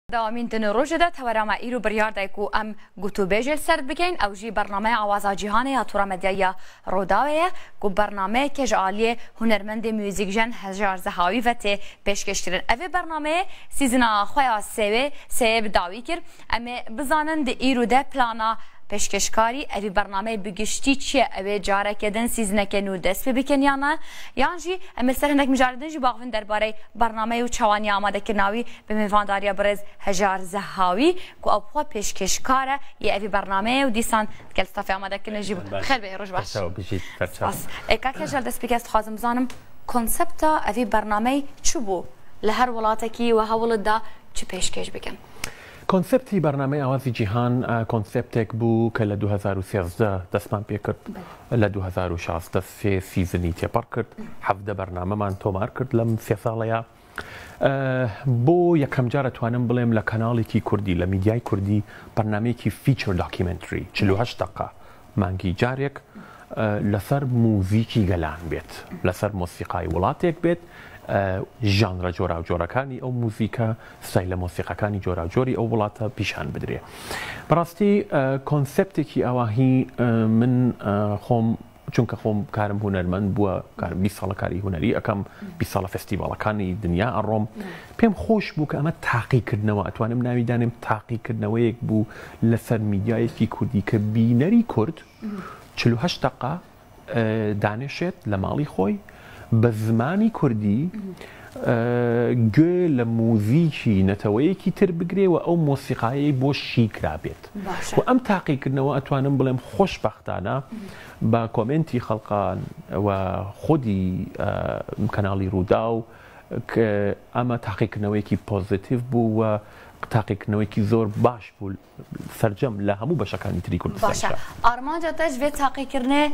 داوامین نروژ ده تورام ایرو بریارده کو ام گوتو بیجل سرد بکن او جی برنامه آوازا جهانی یا تورا مدیا روداویه کو برنامه که جالیه هنرمند موزیک جن هجار زهاوی و ته پیشکش کردن. اوه برنامه سیزنا خویا سه داوی کرد اما بزنن ده ایرو ده پلانا پیشکشکاری اوی برنامه بگشتی چیه اوی جاره کردن سیزنه که نو دست بکن یا نه یعنی جی اما سر هندک مجاردن جی باقفن درباره برنامه و چوانی آماده کرناوی به میوانداریا برز هجار زهاوی که او پیشکشکاره یه اوی برنامه و دیسان که استافی آماده کرن جی خیلی به روش باش بس اکا که جل دست بکست خواستم زانم کنسپتا اوی برنامه چو بو لهر ولاتکی و هول دا چه پیشکش بکن کنسپتی برنامه آوازی جهان کنسپتک بو که ل 2013 دستمان پی کرد ل 2016 سه سیزنی تیپار کرد 17 برنامه من تومار کرد لم 3 ساله بو یکم جار توانم بلیم لکانالی کی کردی لمیدیای کردی برنامه کی فیچر داکیومنتری 48 دقیقه مانگی جاریک لسر موزیکی گلان بیت لسر موسیقای ولاتک بیت ژانر جۆرا و جۆرەکانی ئەو موزیکە ستایلە مۆسیقەکانی جۆرا و جۆری ئەو وڵاتە پیشان بدرێ. بەڕاستی کۆنسپتێکی ئەواهی من خۆم چونکە خۆم کارم هونەرمەند بووە 20 ساڵە کاری هونەری ئەەکەم 20 ساڵە فستیڤاڵەکانی دنیا ئەڕۆم پێم خۆش بوو کە ئەمە تاقیکردنەوە ئەتوانم ناوی دانێم تاقیکردنەوەیەک بوو لەسەر میدیایەکی کوردی کە بینەری کورد 48 دقه دانێشێت لە ماڵی خۆی بە زمانی کوردی گوێ لە موزیکی نەتەوەیەکی تر بگرێەوە ئەو مۆسیقایەی بۆ شیکرا بێت و ئەم تاقیکردنەوە ئەتوانم بڵێم خۆشبەختانە بە کۆمنتی خەڵقان و خودی کەناڵی ڕووداو کە ئەمە تاقیکردنەوەیەکی پۆزیتیڤ بوو و تاقیکردنەوەیەکی زۆر باش بوو سەرجەم لە هەموو بەشەکانی تری کوردستان. ئارمانجا تەش بێ تاقیکردنێ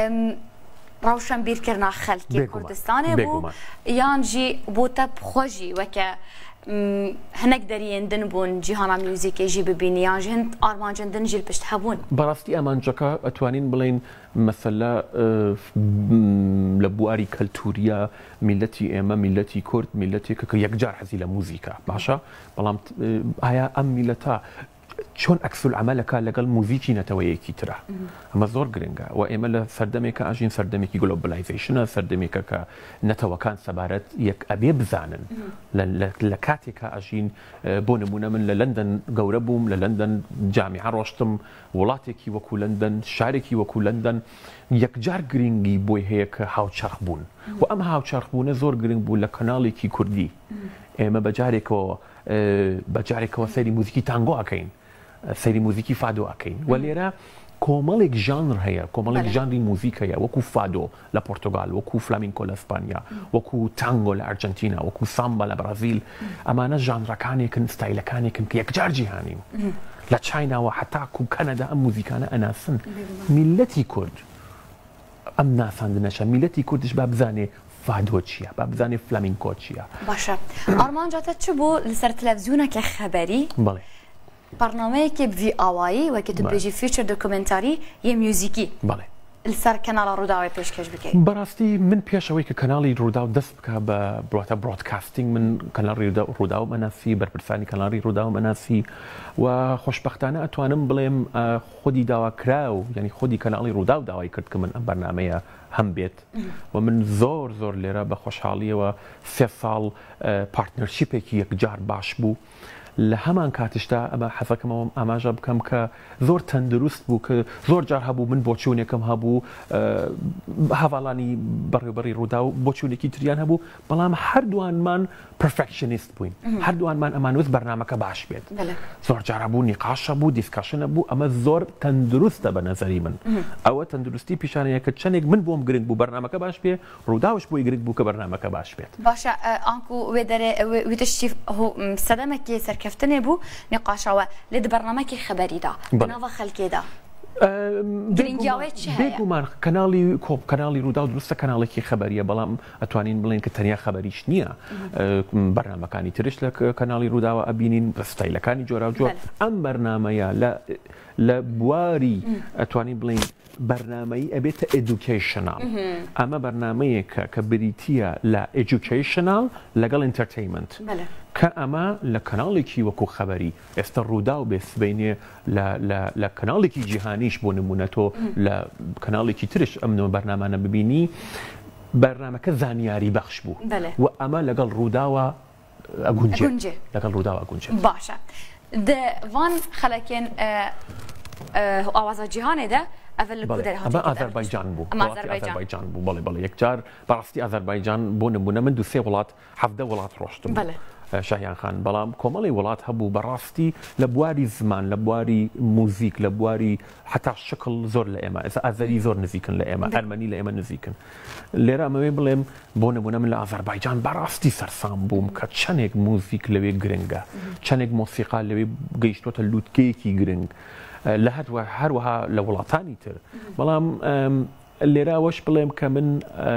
روشن بیرکردن خلکی کردستان بو یان جی بوتا بخوجی وکه هنک دریندن بون جهان موزیک جی ببینی یان جی هند آرمانجندن جیل پشت هبون براستی ئەمانجەکە ئەتوانین بڵین مەسەلا لە بواری کەلتوریە میلەتی ئێمە میلەتی کورد میلەتێکە کە یەکجار حەزی لە موزیکە باشە بەڵام ئایا ئەم میلەتە چۆن ئەکسول عەمەلەکە لەگەڵ موزیکی نەتەوەیەکی ترە ئەمە زۆر گرنگە و ئێمە لە سەردەمێکە ئاژین سەردەمێکی گلۆبەلایزیشنە سەردەمێکە کە نەتەوەکان سەبارەت یەک ئەبێ بزانن لە کاتێکە ئاژین بۆ نمونە من لە لەندەن گەورە بووم لە لەندەن جامیعە ڕۆشتم وڵاتێکی وەکو لەندەن شارێکی وەکو لەندەن یەکجار گرنگی بۆی هەیە کە هاوچەرخ بوون و ئەم هاوچەرخبوونە زۆر گرنگ بوو لە کەناڵێکی کوردی ئێمە بەجارێکەوە سەیری موزیکی تانگۆ ئەکەین سەیری موزیکی فادۆ ئەکەین و لێرە کۆمەڵێک ژانر هەیە کۆمەڵێک ژانری موزیک هەیە وەکو فادۆ لە پۆرتۆگال وەکو فلامینکۆ لە ئەسپانیا وەکو تانگۆ لە ئەرجەنتینا وەکو سامبا لە بەرازیل ئەمانە ژانرەکانێکن ستایلەکانێکن کە یەکجار جیهانین لە چایناوە حتاکو کەنەدا ئەم موزیکانە ئەناسن میلەتی کورد ئەم ناساندنەشە میلەتی کوردش با بزانێ فادۆ چییە با بزانێ فلامینکۆ چییە باشە ئارمانجاتە چ بوو لەسەر تەلەڤیزیۆنێکە خەبەری بەڵێ برنامه‌ای بی آوایی و که تو بیجی فیچر دکومنتاری یه موزیکی بله لسر کانال روداو پیشکش بکی براستی من پیشەوەی کە کەناڵی ڕووداو دەست بکە بە بڵاتە برۆدکاستینگ من کەناڵی ڕووداو مەناسی بەرپرسانی کەناڵی ڕووداو مەناسی و خۆشبەختانە ئەتوانم بڵێم خودی داواکرا و یعنی خودی کەناڵی ڕووداو داوای کرد کە من ئەم بەرنامەیە هەم بێت و من زۆر لێرە بە خۆشحاڵیەوە 3 ساڵ پارتنەرشیپێکی یەکجار باش بوو لە هەمان کاتشتا ئەمە حەزەکەمەوە ئاماژە بکەم کە زۆر تەندروست بوو کە زۆر جار هەبوو من بۆچوونێکم هەبوو هەواڵانی بەڕێوەبەری ڕوودا و بۆچوونێکی تریان هەبوو بەڵام هەردووانمان پرفێکشنیست بووین هەردووانمان ئەمانویست بەرنامەکە باش بێت زۆر جار هەبوو نیقاشە بوو دیسکاشنە بوو ئەمە زۆر تەندروستە بە نەزەری من ئەوە تەندروستی پیشانەیە کە چەندێک من بۆم گرنگ بوو بەرنامەکە باش بێ ڕووداوش بۆی گرنگ بوو کە بەرنامەکە باش بێت باشە ئانکو وێدەشتی سەدەمێکی سەرکەفتنێ بوو نقاشەوە لێ بەرنامەکی خەبەریدا بەناوە خەلکێدا گرنگیاوەی چی هەیە بێگومان کەناڵی ڕوودا و دروستە کەناڵێکی خەبەریە بەڵام ئەتوانین بڵێن کە تەنیا خەبەریش نییە بەرنامەکانی ترش لە کەناڵی ڕووداوە ئەبینین ستایلەکانی جۆرا و جۆر ئەم بەرنامەیە لە بواری ئەتوانین بڵین برنامه‌ای ئەبێتە ئێدوکیشنال ئەمە بەرنامەیەکە کە بریتیە لە ئێجوکیشنال لەگەڵ ئینتەرتەینمنت کە ئەمە لە کەناڵێکی وەکو خەبەری ئێستا ڕوودا و بێسبینێ لە کەناڵێکی جیهانیش بۆ نمونە تۆ لە کەناڵێکی ترش ئەم بەرنامانە ببینی بەرنامەکە زانیاری بەخش بوو و ئەمە لەگەڵ ڕووداوە ئەگونجێ لەگەڵ ڕووداوە ئەگونجێ باشە وان خەڵکێن ئاوازە جیهانێدا ئەمە ئازەربایجان بوو ئازەربایجان بوو بەڵێ بەڵێ یەکجار بەڕاستی ئازەربایجان بۆ نمونە من 2-3 وڵات 17 وڵات ڕۆشتم شاهیان خان بەڵام کۆمەڵی وڵات هەبوو بەڕاستی لە بواری زمان لە بواری موزیک لە بواری حتا شکل زۆر لە ئێمە ئێستا ئازەری زۆر نزیکن لە ئێمە ئەرمەنی لە ئێمە نزیکن لێرە ئەمەوێ بڵێم بۆ نمونە من لە ئازەربایجان بەڕاستی سەرسام بووم کە چەندێک موزیک لەوێ گرنگە چەندێک مۆسیقا لەوێ گەیشتوتە لووتکەیەکی گرنگ لە هەروەها لە وڵاتانی تر بەڵام لێرە ئەوەش بڵێم کە من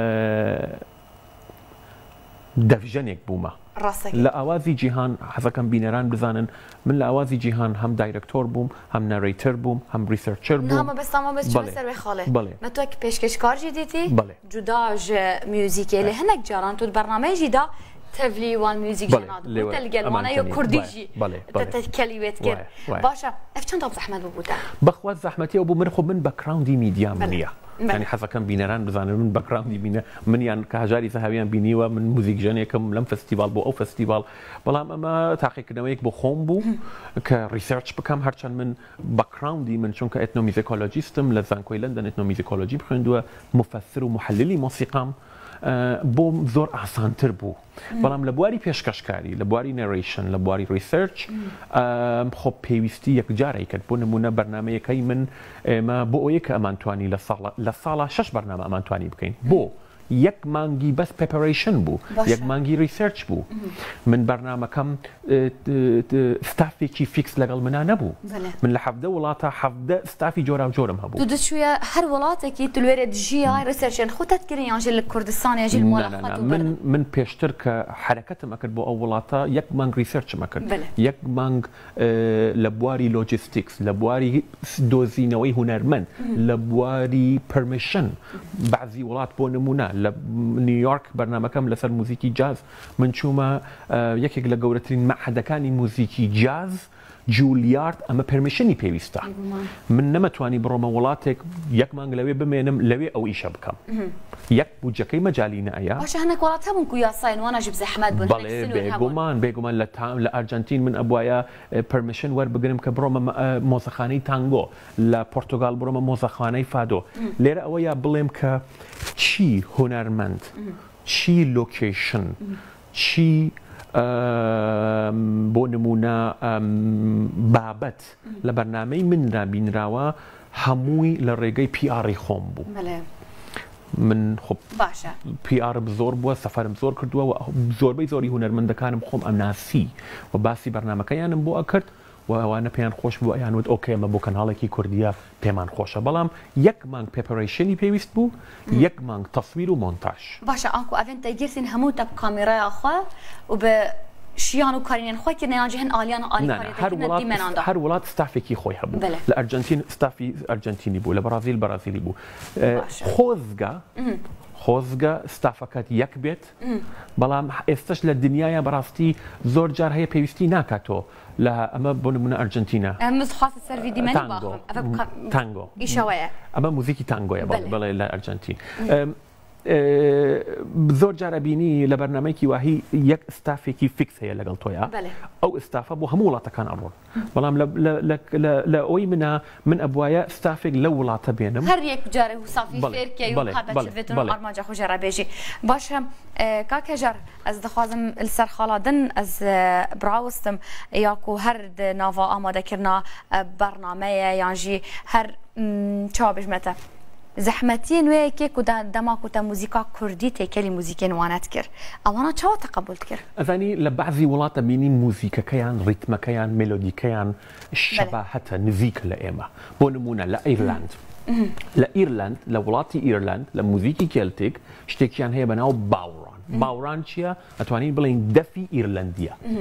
دەڤژەنێک بوومە لە ئاوازی جیهان حەزەکەم بینەران بزانن من لە ئاوازی جیهان هەم دایرەکتۆر بووم هەم نەڕێیتەر بووم هەم ریسەرچەر بووم تۆ پێشکەشکارژی دیتی جوداژ میوزیکێ لە هەندێک جاران تو بەرنامەیەژی دا تەڤلی وان میوزیک ژەنات یا کوردیژی تەکەلیوێت کرد باشە ئەف چەند زەحمەت بووتە بەخوا زەحمەتیەوە بوو من خۆ من بەکراوندی میدیا نییە ینی حەزەکەم بینەران بزانن من بەکراوندی بینە منیان کە هەژاری زەهاویان بینیوە من موزیک ژەنێکم لەم فستیڤال بۆ ئەو فستیڤال بەڵام ئەمە تاقیکردنەوەیەک بۆ خۆم بوو کە ریسەرچ بکەم هەرچەند من بەکراوندی من چونکە ئێتنۆمیزیکۆلۆجیستم لە زانکۆی لەندەن ئێتنۆمیزیکۆلۆجی بخوێندووە مفەسر و محللی مۆسیقام بۆم زۆر ئاسانتر بوو بەڵام لە بواری پێشکەشکاری لە بواری نەڕێشن لە بواری ریسەرچ خۆ پێویستی یەکجارێک کرد بۆ نمونە بەرنامەیەکەی من ئێمە بۆ ئەوەیە کە ئەمانتوانی لە ساڵە 6 بەرنامە ئەمانتوانی بکەین بۆ یەک مانگی بەس پێپەرەیشن بوو یەک مانگی ریسەرچ بوو من بەرنامەکەم ستافێکی فیکس لەگەڵ منە نەبوو من لە 17 وڵاتە 17 ستافی جۆرا و جۆرم هەبوو دەچوویە هەر وڵاتێکی تلوێرە دژیە ریسەرچن خۆتت کردن یانژێ لە کوردستان یاژێ من پێشتر کە حرەکەتم ئەکرد بۆ ئەو وڵاتە یەک مانگ ریسەرچم ئەکرد یەک مانگ لە بواری لۆجیستیکس لە بواری دۆزینەوەی هونەرمەند لە بواری پەرمیشن بەعزی وڵات بۆ نمونە لە نیویۆرک بەرنامەکەم لەسەر موزیکی جاز من چوومە یەکێک لە گەورەترین مەعهەدەکانی موزیکی جاز جولیارد ئەمە پەرمیشنی پێویستە من نەمەتوانی بڕۆمە وڵاتێک یەک مانگ لەوێ بمێنم لەوێ ئەو ئیشە بکەم یەک بوجەکەی مەجالی نەیە باشە هەندێک وڵات هەبوون کو یاساین وانەژی بزەحمەت بوون بەڵێ بێگومان لە ئەرجەنتین من ئەبوایە پەرمیشن وەربگرم کە بڕۆمە مۆزەخانەی تانگۆ لە پۆرتوگال بڕۆمە مۆزەخانەی فادۆ لێرە ئەوە یا بڵێم کە چی هونەرمەند چی لۆکیشن چی بۆ نمونە بابەت لە بەرنامەی مندا بینراوە هەمووی لە ڕێگەی پیاری خۆم بوو من خۆ پیارم زۆر بووە سەفەرم زۆر کردووە و زۆربەی زۆری هونەرمەندەکانم خۆم ئەمناسی و باسی بەرنامەکەیانم بۆ ئەکرد و ئەوانە پێیان خۆش بوو ئەیانوت ئۆکێ ئەمە بۆ کەناڵێکی کوردیە پێمان خۆشە بەڵام یەک مانگ پێپەرەیشنی پێویست بوو یەک مانگ تەسویر و مۆنتاژ باشە ئەنکو ئەڤێن تەگیرتین هەموو تە کامێرایە خوا و بە شیان و کارینێن خۆی کردنیانجی هەن ئالیان هەر وڵات ستافێکی خۆی هەبوو لە ئەرجەنتین ستافی ئەرجەنتینی بوو لە بەرازیلی بوو خۆزگە ستافەکەت یەک بێت بەڵام ئێستش لە دنیاە بەڕاستی زۆر جار هەیە پێویستی ناکاتۆ لە ئەمە بۆ نمونە ئەرجەنتینە تانگۆ ئەمە موزیکی تانگۆیە بەڵێ لە ئەرجەنتین زۆر جارە بینی لە بەرنامەیەکی واهی یەک ستافێکی فیکس هەیە لەگەڵ تۆیە ئەو ئستافە بۆ هەموو وڵاتەکان ئەڕۆن بەڵام لە ئەوەی من ئەبوایە ستافێک لە وڵاتە بێنم هەر یەک جارە وسافی فێرکەی و هەبەتێتن ئەرمانجا خۆشە ڕابێژی باشە کاک هێژار ئەس دەخوازم لەسەر خاڵادن ئەس براوستم یاکو هەر ناوا ئامادەکردنا بەرنامەیە یانژی هەر چاوا بژمەتە زەحمەتی نوێیەکێک و دەماک و تە موزیکا کوردی تێکەلی موزیکێن وانەت کرد ئەوانە چاوە تەقەبول کرد ئەزانی لە بەعزی وڵاتە بینی موزیکەکەیان ڕیتمەکەیان مێلۆدیکەیان شەباهەتە نزیکە لە ئێمە بۆ نمونە لە ئیرلاند لە ئیرلند لە وڵاتی ئیرلند لە موزیکی کێلتیک شتێکیان هەیە بەناو باوڕان چییە ئەتوانین بڵین دەفی ئیرلندیە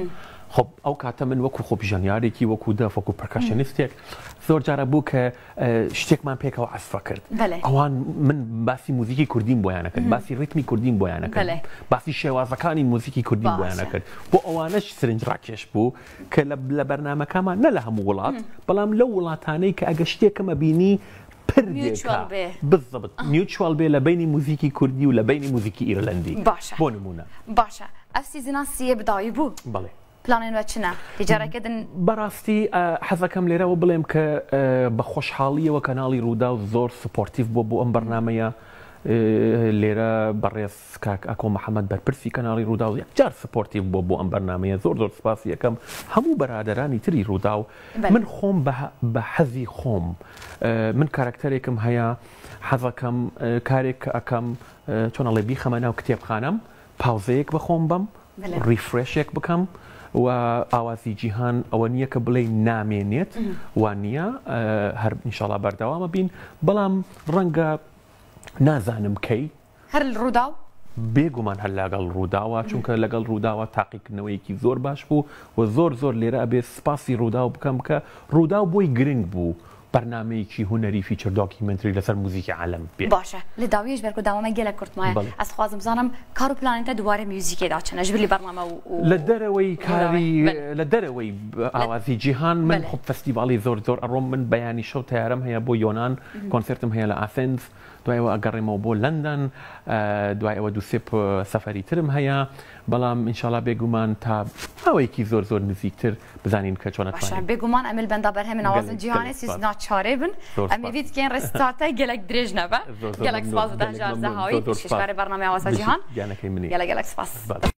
خب ئەو کاتە من وەکو خۆپیژانیارێکی وەکو دەف وەکو پرکەشنیستێک زۆر جارە بوو کە شتێکمان پێکەوە عەسفە کرد ئەوان من باسی موزیکی کوردیم بۆیان نەکرد باسی ڕیتمی کوردیم بۆیان نەکرد باسی شێوازەکانی موزیکی کوردیم بۆیان نەکرد بۆ ئەوانەش سرنج ڕاکێش بوو کە لە بەرنامەکەمان نە لە هەموو وڵات بەڵام لەو وڵاتانەی کە ئەگە شتێکەمە بینی بالضبط میوچوال بێ لە بینی موزیکی کوردی و لە بینی موزیکی ئیرلندی بۆ نمونە باشە ئەف سیزنان سیە بداوی بوو بەڵێ پلانێن وە چنە تیجارەکردن بەڕاستی حەزەکەم لێرەوە بڵێم کە بە خۆشحاڵیەوە کەناڵی ڕوودا و زۆر سپۆرتیڤ بۆ ئەم بەرنامەیە لێرە بەڕێز کاک ئەکۆ محەممەد بەرپرسی کەناڵی ڕوودا و یەکجار سپۆرتیڤ بۆ ئەم بەرنامەیە زۆر سپاسی یەکەم هەموو بەرادەرانی تری ڕوودا و من خۆم بە حەزی خۆم من کارکتەرێکم هەیە حەزەکەم کارێک کە ئەەکەم چۆنەڵێ بیخەمە ناو کتێبخانەم پاوزەیەک بە خۆم بم ریفرێشێک بکەم و ئاوازی جیهان ئەوە نییە کە بڵێ نامێنێت وان نییە هەر ئینشاڵا بەردەوامە بین بەڵام ڕەنگە نازانم کەی هەر ڕوودا و بێگومان هەر لەگەڵ ڕووداوە چونکە لەگەڵ ڕووداوە تاقیکردنەوەیەکی زۆر باش بوو و زۆر لێرە ئەبێ سپاسی ڕوودا و بکەم کە ڕوودا و بۆی گرنگ بوو بەرنامەیەکی هوەری فیچر دۆکیمنتری لەسەر موزیکی عالەم بێ باشە لە داویش بەرکو داوامە گەلە کورتمایە ئەس خوازم بزانم کار و پلانێتە دووارە میوزیکێدا چنە ژبلی بەرنامە و لە دەرەوەی کاری لە دەرەوەی ئاوازی جیهان من خۆ فەستیڤاڵی زۆر ئەڕۆم من بەیانی شەو تیارەم هەیە بۆ یۆناان کۆنسرتم هەیە لە ئافنز دوایەوە ئەگەڕێمەوە بۆ لەندەن دوای ئەوە دووسێ سەفەری ترم هەیە بەڵام ئینشاڵا بێگومان تا ئەوەیەکی زۆر نزیکتر بزانین کە چۆنەتوانین بێگومان ئەمل بەندا بەرهەمێن ئاوازن جیهانی سیزنا چارێ بن ئەمەویت کێن ڕستاتە گەلک درێژ نەبە گەلک سپاس و هێژار زەهاوی پێشکاری بەرنامەی ئاوازە جیهان گیانەکەی منی گەلک سپاس